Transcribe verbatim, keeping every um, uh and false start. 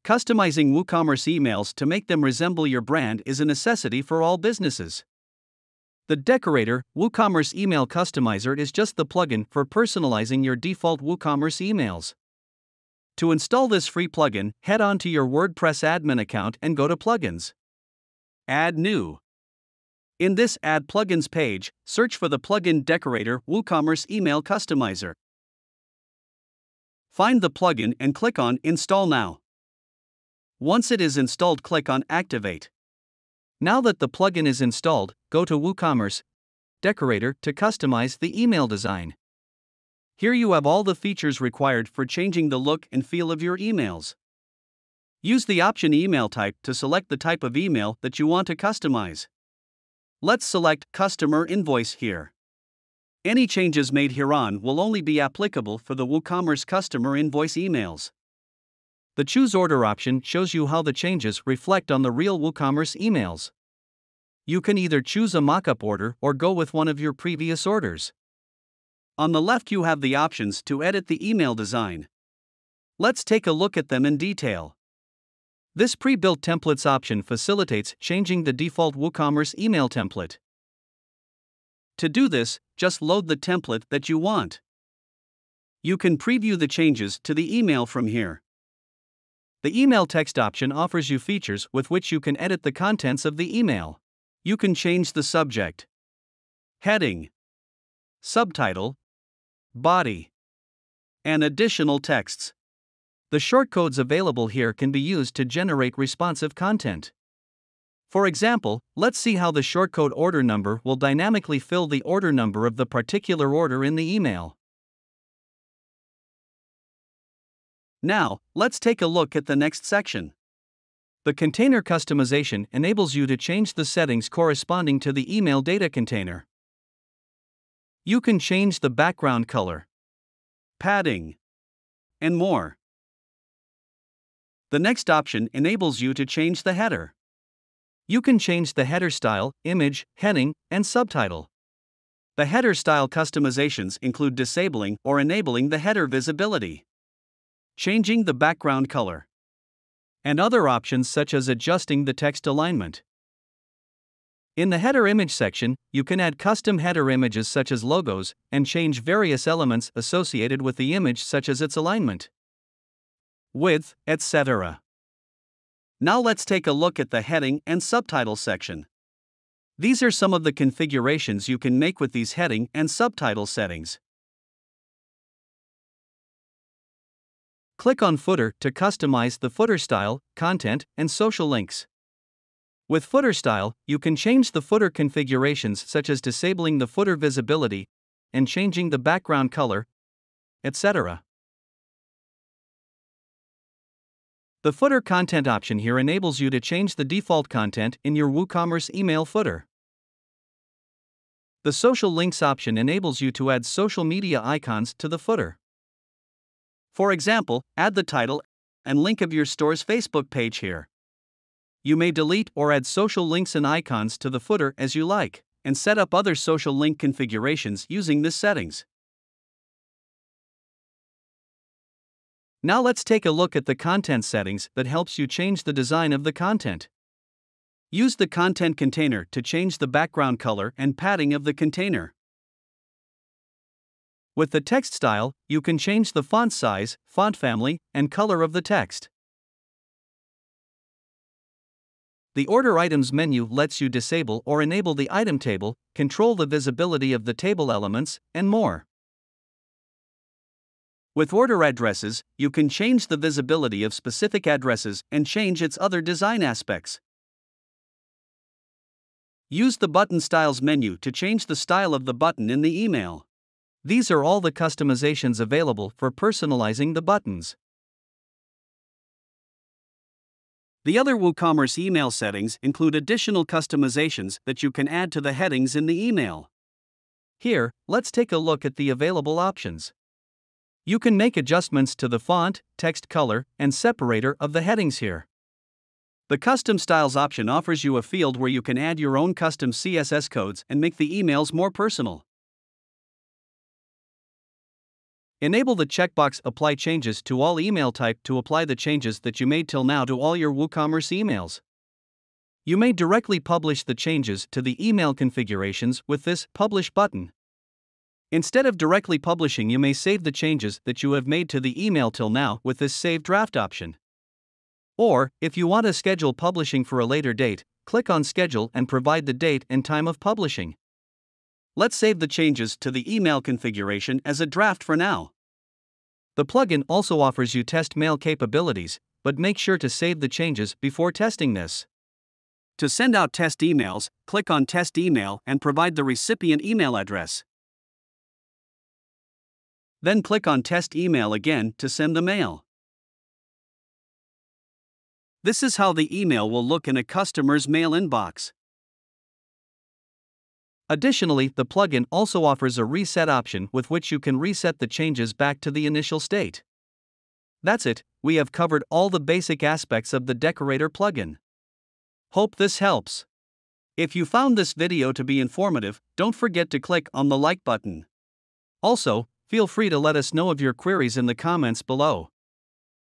Customizing WooCommerce emails to make them resemble your brand is a necessity for all businesses. The Decorator WooCommerce Email Customizer is just the plugin for personalizing your default WooCommerce emails. To install this free plugin, head on to your WordPress admin account and go to Plugins. Add New. In this Add Plugins page, search for the plugin Decorator WooCommerce Email Customizer. Find the plugin and click on Install Now. Once it is installed, click on Activate. Now that the plugin is installed, go to WooCommerce Decorator to customize the email design. Here you have all the features required for changing the look and feel of your emails. Use the option Email Type to select the type of email that you want to customize. Let's select Customer Invoice here. Any changes made hereon will only be applicable for the WooCommerce Customer Invoice emails. The Choose Order option shows you how the changes reflect on the real WooCommerce emails. You can either choose a mockup order or go with one of your previous orders. On the left you have the options to edit the email design. Let's take a look at them in detail. This pre-built templates option facilitates changing the default WooCommerce email template. To do this, just load the template that you want. You can preview the changes to the email from here. The email text option offers you features with which you can edit the contents of the email. You can change the subject, heading, subtitle, body, and additional texts. The shortcodes available here can be used to generate responsive content. For example, let's see how the shortcode order number will dynamically fill the order number of the particular order in the email. Now, let's take a look at the next section. The container customization enables you to change the settings corresponding to the email data container. You can change the background color, padding, and more. The next option enables you to change the header. You can change the header style, image, heading, and subtitle. The header style customizations include disabling or enabling the header visibility, changing the background color, and other options such as adjusting the text alignment. In the header image section, you can add custom header images such as logos and change various elements associated with the image such as its alignment, width, et cetera. Now let's take a look at the heading and subtitle section. These are some of the configurations you can make with these heading and subtitle settings. Click on Footer to customize the footer style, content, and social links. With footer style, you can change the footer configurations such as disabling the footer visibility and changing the background color, et cetera. The footer content option here enables you to change the default content in your WooCommerce email footer. The social links option enables you to add social media icons to the footer. For example, add the title and link of your store's Facebook page here. You may delete or add social links and icons to the footer as you like, and set up other social link configurations using this settings. Now let's take a look at the content settings that helps you change the design of the content. Use the content container to change the background color and padding of the container. With the text style, you can change the font size, font family, and color of the text. The Order Items menu lets you disable or enable the item table, control the visibility of the table elements, and more. With Order Addresses, you can change the visibility of specific addresses and change its other design aspects. Use the Button Styles menu to change the style of the button in the email. These are all the customizations available for personalizing the buttons. The other WooCommerce email settings include additional customizations that you can add to the headings in the email. Here, let's take a look at the available options. You can make adjustments to the font, text color, and separator of the headings here. The Custom Styles option offers you a field where you can add your own custom C S S codes and make the emails more personal. Enable the checkbox Apply Changes to All Email Type to apply the changes that you made till now to all your WooCommerce emails. You may directly publish the changes to the email configurations with this Publish button. Instead of directly publishing, you may save the changes that you have made to the email till now with this Save Draft option. Or, if you want to schedule publishing for a later date, click on Schedule and provide the date and time of publishing. Let's save the changes to the email configuration as a draft for now. The plugin also offers you test mail capabilities, but make sure to save the changes before testing this. To send out test emails, click on Test Email and provide the recipient email address. Then click on Test Email again to send the mail. This is how the email will look in a customer's mail inbox. Additionally, the plugin also offers a reset option with which you can reset the changes back to the initial state. That's it, we have covered all the basic aspects of the Decorator plugin. Hope this helps. If you found this video to be informative, don't forget to click on the like button. Also, feel free to let us know of your queries in the comments below.